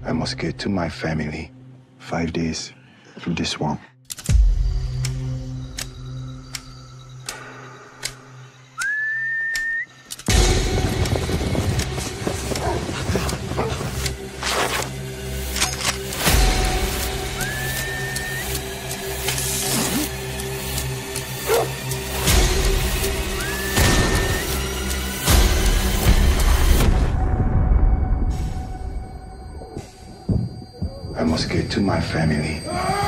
I must get to my family. 5 days through this swamp. I must get to my family.